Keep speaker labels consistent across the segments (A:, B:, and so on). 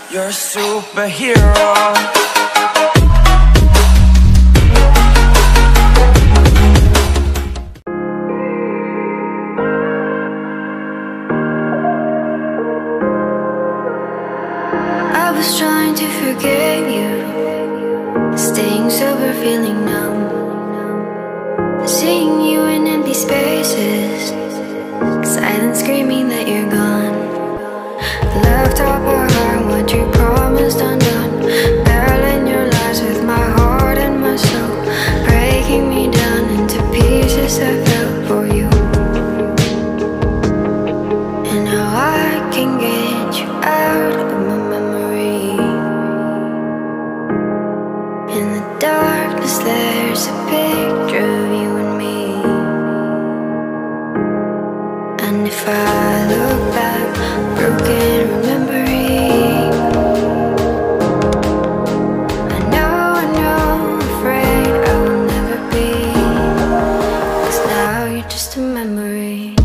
A: You're a superhero.
B: I was trying to forget you, staying sober, feeling numb, seeing you in empty spaces, silent screaming that you're gone. Left up our heart, what you promised undone, battling your lies with my heart and my soul, breaking me down into pieces I fell for you. And now I can get you out of my memory. In the darkness there's a picture of you and me. And if I look back, broken remembering, I know, afraid I will never be, 'cause now you're just a memory.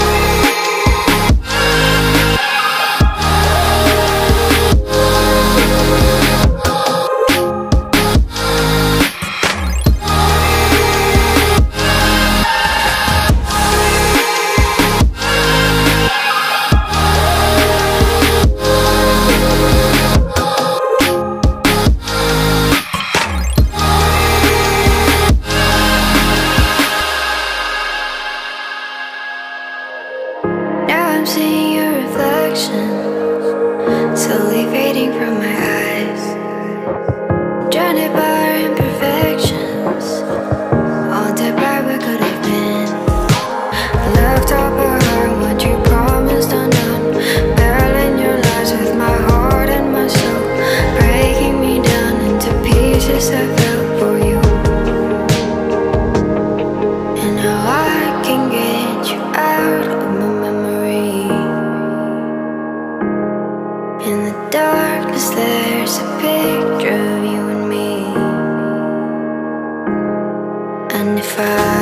B: I'm seeing your reflection, slowly fading from my eyes, drowned by our imperfections, haunted by what could have been. Left up our heart, what you promised undone, battling your lies with my heart and my soul, breaking me down into pieces I fell for you. And now I can get you out of my memory. In the darkness there's a picture of you and me. And if I